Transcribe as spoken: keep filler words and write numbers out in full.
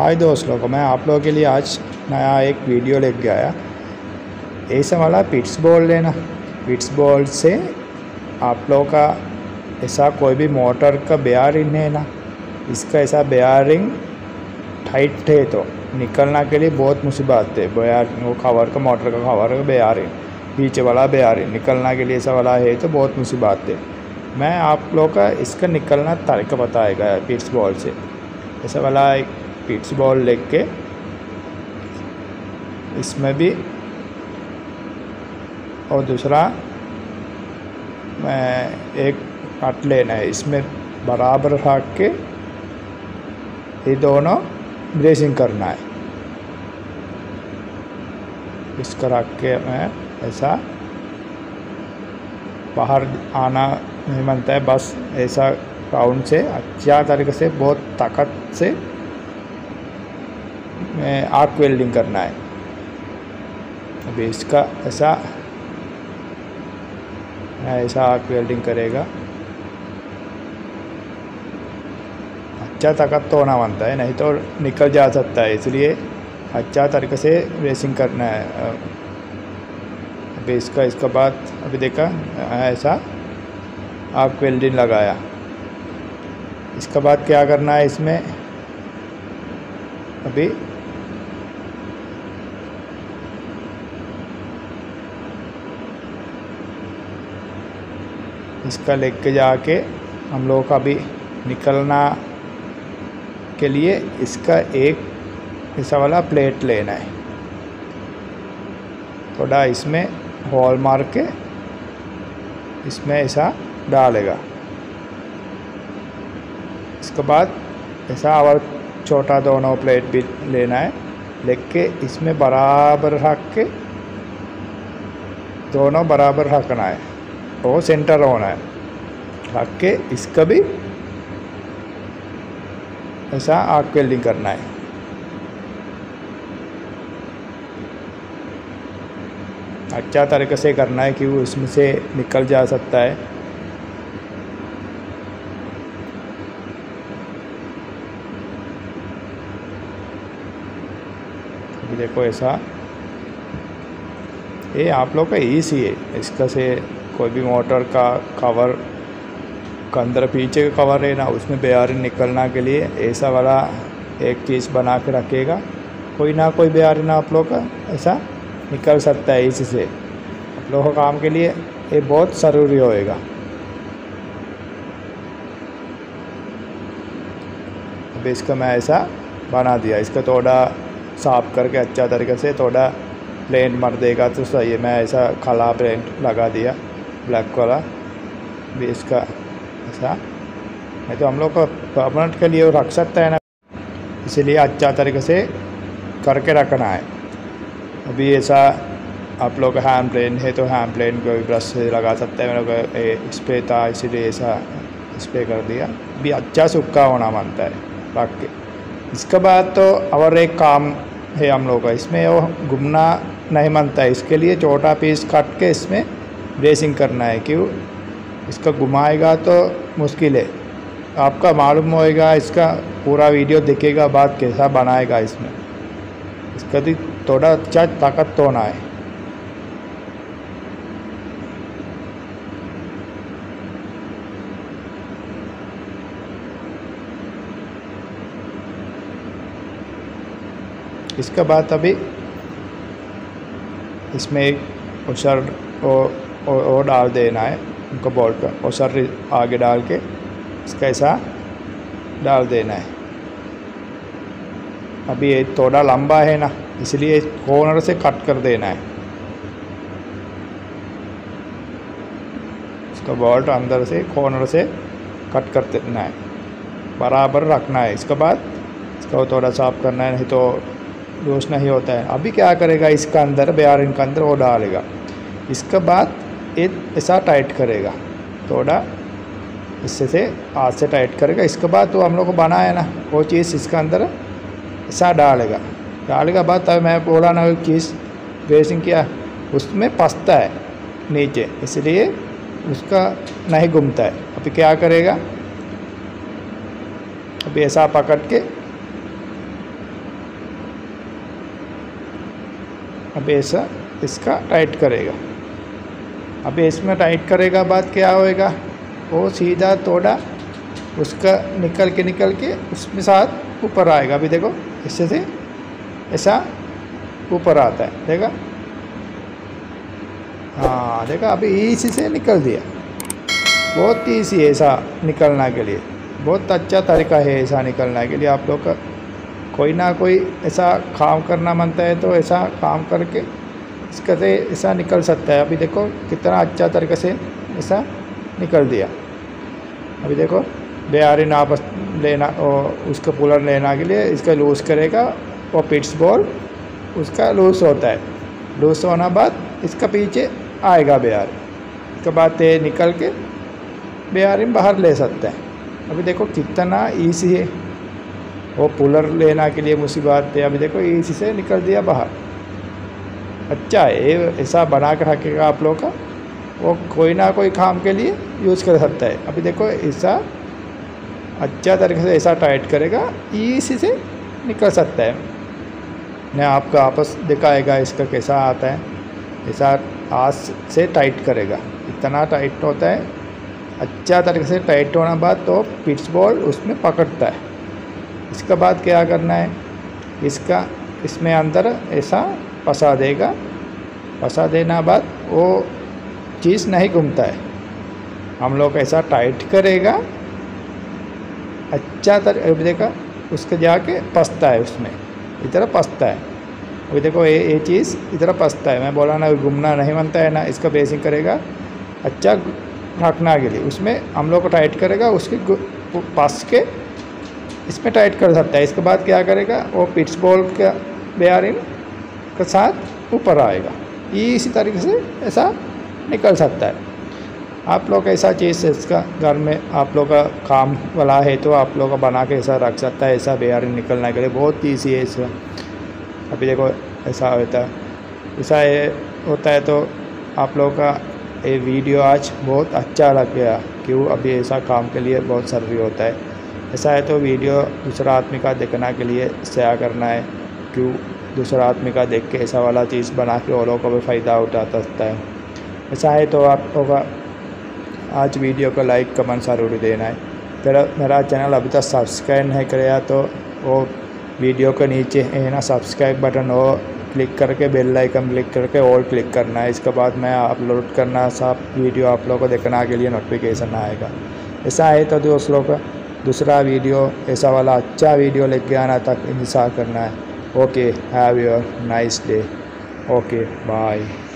हाय दोस्तों को मैं आप लोगों के लिए आज नया एक वीडियो लेके आया। ऐसा वाला पिट्स बोल्ट लेना। पिट्स बोल्ट से आप लोगों का ऐसा कोई भी मोटर का बेयरिंग है ना, इसका ऐसा बेयरिंग टाइट है तो निकलना के लिए बहुत मुसीबत है। बेयरिंग वो कवर का मोटर का कवर का बेयरिंग पीछे वाला बेयरिंग निकलना के लिए ऐसा वाला है तो बहुत मुसीबत है। मैं आप लोगों का इसका निकलना तरीका बताएगा पिट्स बोल्ट से। ऐसा वाला एक पिट्स बोल्ट लेके इसमें भी और दूसरा मैं एक कट लेना है, इसमें बराबर रख के ये दोनों ब्रेसिंग करना है। इसका रख के मैं ऐसा बाहर आना नहीं बनता है, बस ऐसा राउंड से अच्छा तरीके से बहुत ताकत से आर्क वेल्डिंग करना है। अभी इसका ऐसा ऐसा आर्क वेल्डिंग करेगा, अच्छा ताकत तो होना बनता है, नहीं तो निकल जा सकता है, इसलिए अच्छा तरीके से रेसिंग करना है। अभी इसका इसका बाद अभी देखा ऐसा आर्क वेल्डिंग लगाया। इसके बाद क्या करना है, इसमें अभी इसका लेके जाके हम लोगों का भी निकलना के लिए इसका एक ऐसा वाला प्लेट लेना है, थोड़ा इसमें होल मार के इसमें ऐसा डालेगा। इसके बाद ऐसा और छोटा दोनों प्लेट भी लेना है, लेके इसमें बराबर रख के दोनों बराबर रखना है, वो सेंटर होना है। रख के इसका भी ऐसा आर्क वेल्डिंग करना है। अच्छा तरीके से करना है कि वो इसमें से निकल जा सकता है। अभी देखो ऐसा ये आप लोग का ईजी है। इसका से कोई भी मोटर का कवर का अंदर पीछे का कवर है ना, उसमें बेयरिंग निकलना के लिए ऐसा वाला एक चीज़ बना के रखेगा। कोई ना कोई बेयरिंग आप लोग का ऐसा निकल सकता है इससे। आप लोगों का काम के लिए ये बहुत ज़रूरी होएगा। अब इसका मैं ऐसा बना दिया, इसका थोड़ा साफ करके अच्छा तरीके से थोड़ा प्लेन मर देगा तो सही है। मैं ऐसा काला प्लेन लगा दिया ब्लैक वाला भी इसका ऐसा, नहीं तो हम लोग को परमानेंट के लिए रख सकता है ना, इसीलिए अच्छा तरीके से करके रखना है। अभी ऐसा आप लोग का हैंड प्लेन है तो हैंड प्लेन को भी ब्रश से लगा सकते हैं। मेरे को स्प्रे था इसीलिए ऐसा स्प्रे कर दिया। अभी अच्छा सूखा होना बनता है रख के। इसके बाद तो और एक काम है हम लोग का, इसमें वो घूमना नहीं बनता है, इसके लिए छोटा पीस काट के इसमें ब्रेसिंग करना है। क्यों इसका घुमाएगा तो मुश्किल है, आपका मालूम होएगा। इसका पूरा वीडियो देखेगा बाद कैसा बनाएगा। इसमें इसका भी थोड़ा अच्छा ताकत तो होना है। इसके बाद अभी इसमें एक ओशर और डाल देना है, उनको बोल्ट का ओशर आगे डाल के इसका ऐसा डाल देना है। अभी ये थोड़ा लंबा है ना, इसलिए कॉर्नर से कट कर देना है। इसका बोल्ट अंदर से कॉर्नर से कट कर देना है, बराबर रखना है। इसके बाद इसको थोड़ा साफ करना है, नहीं तो लूज नहीं होता है। अभी क्या करेगा, इसका अंदर बेयरिंग का अंदर वो डालेगा। इसके बाद एक ऐसा टाइट करेगा, थोड़ा इससे से हाथ से टाइट करेगा। इसके बाद तो हम लोग को बनाया ना वो चीज़ इसका अंदर ऐसा डालेगा। डालेगा बाद तब मैं बोला ना एक चीज़ ब्रेसिंग किया, उसमें फंसता है नीचे, इसलिए उसका नहीं घूमता है। अभी क्या करेगा, अभी ऐसा पकड़ के अब ऐसा इसका टाइट करेगा। अब इसमें टाइट करेगा बाद क्या होएगा, वो सीधा थोड़ा उसका निकल के निकल के उसमें साथ ऊपर आएगा। अभी देखो इससे से ऐसा ऊपर आता है, देखा। हाँ देखा, अभी इसी से निकल दिया। बहुत ईजी है ऐसा निकलना के लिए, बहुत अच्छा तरीका है ऐसा निकलने के लिए। आप लोग का कोई ना कोई ऐसा काम करना मानता है तो ऐसा काम करके इसका से ऐसा निकल सकता है। अभी देखो कितना अच्छा तरीके से ऐसा निकल दिया। अभी देखो बेयरिंग आप लेना और उसका पुलर लेना के लिए इसका लूज़ करेगा, और पिट्स बॉल उसका लूज़ होता है। लूज़ होना बाद इसका पीछे आएगा बेयरिंग, इसके बाद ये निकल के बेयरिंग बाहर ले सकते हैं। अभी देखो कितना ईजी है, वो पुलर लेना के लिए मुसीबत है। अभी देखो इसी से निकल दिया बाहर। अच्छा है ऐसा बना कर रखेगा आप लोग का, वो कोई ना कोई काम के लिए यूज़ कर सकता है। अभी देखो ऐसा अच्छा तरीके से ऐसा टाइट करेगा, इसी से निकल सकता है। मैं आपको आपस दिखाएगा इसका कैसा आता है। ऐसा हाथ से टाइट करेगा, इतना टाइट होता है। अच्छा तरीके से टाइट होने बाद तो पिट्स बॉल उसमें पकड़ता है। इसके बाद क्या करना है, इसका इसमें अंदर ऐसा फंसा देगा। फंसा देना बाद वो चीज़ नहीं घूमता है। हम लोग ऐसा टाइट करेगा, अच्छा तरह देखा उसके जाके फंसता है, उसमें इधर फंसता है। अभी देखो ये ये चीज़ इधर फंसता है। मैं बोला ना घूमना नहीं बनता है ना, इसका बेसिंग करेगा अच्छा रखना के लिए। उसमें हम लोग को टाइट करेगा, उसके पास के इसमें टाइट कर सकता है। इसके बाद क्या करेगा, वो पिट्स बॉल का बेयरिंग के साथ ऊपर आएगा। ये इसी तरीके से ऐसा निकल सकता है। आप लोग ऐसा चीज़ इसका घर में आप लोग का काम वाला है तो आप लोग का बना के ऐसा रख सकता है। ऐसा बेयरिंग निकलने के लिए बहुत ईजी है इसका। अभी देखो ऐसा होता है, ऐसा ये होता है। तो आप लोग का ये वीडियो आज बहुत अच्छा लग गया, क्यों अभी ऐसा काम के लिए बहुत ज़रूरी होता है। ऐसा है तो वीडियो दूसरा आदमी का देखने के लिए शेयर करना है, क्यों दूसरा आदमी का देख के ऐसा वाला चीज़ बना के और लोगों को भी फ़ायदा उठा सकता है। ऐसा है तो आप लोग का आज वीडियो को लाइक कमेंट ज़रूर देना है। मेरा मेरा चैनल अभी तक सब्सक्राइब नहीं कराया तो वो वीडियो के नीचे है ना सब्सक्राइब बटन, हो क्लिक करके बेल आइकन क्लिक करके ऑल क्लिक करना है। इसके बाद मैं अपलोड करना सब वीडियो आप लोगों को देखने के लिए नोटिफिकेशन आएगा। ऐसा है तो दोस्तों का दूसरा वीडियो ऐसा वाला अच्छा वीडियो लेके आना तक इंतज़ार करना है। Okay, have your nice day. Okay, bye.